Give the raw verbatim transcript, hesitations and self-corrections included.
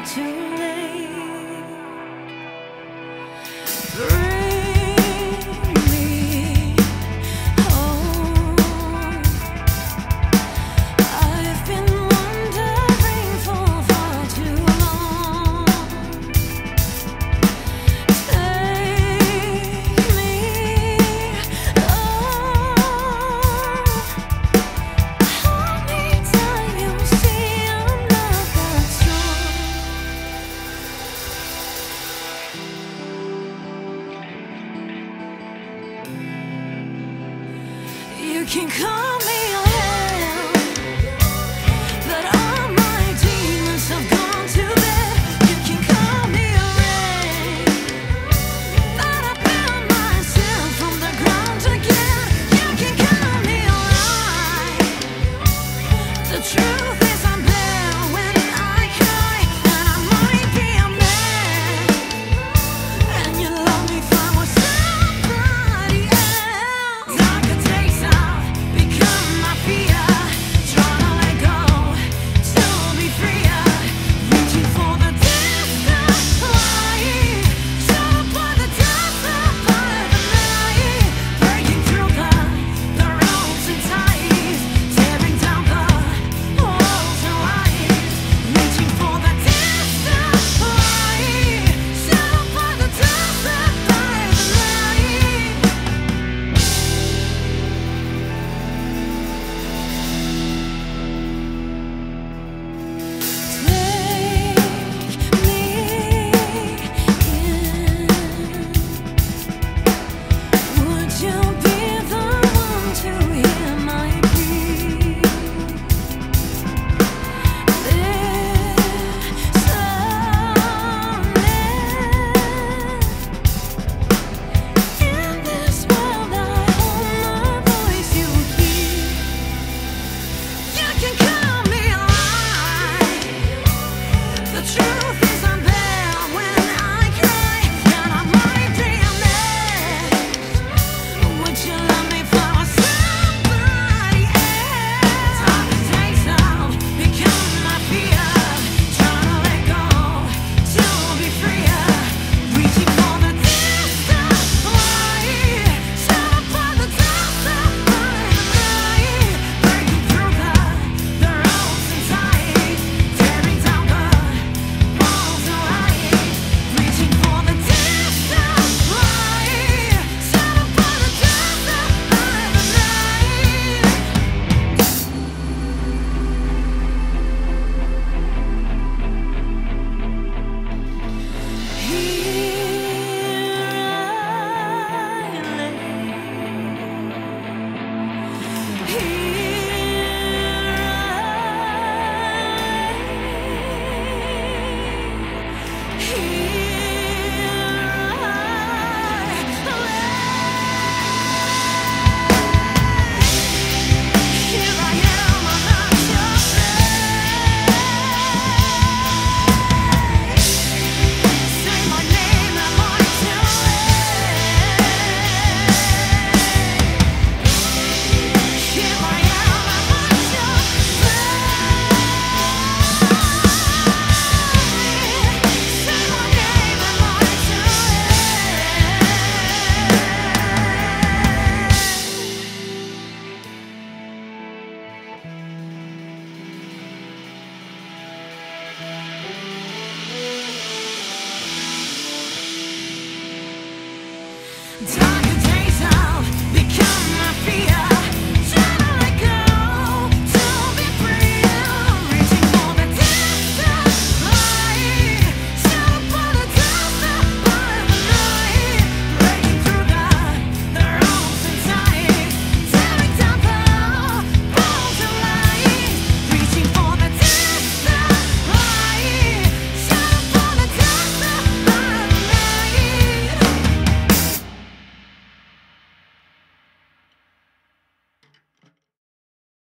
too late. Bring me home. I've been wandering for far too long. Take me home. Hold me tight, you see I'm not that strong. You can call me hell, but all my demons have gone to bed. You can call me rain, but I built myself from the ground again. You can call me light. The truth is I'm there when I cry, and I might be a man, and you love me if I was somebody else. Darker days have become my fear, trying to let go, to be freer, reaching for the distant light, shut by the dust by the night, breaking through the the ropes and ties, tearing down the walls and lies, reaching for the distant light, shut by the dust by the night. Take me in. Would you be the one to hear my plea? There's someone in this world I hope my voice you hear. You can call me light. The truth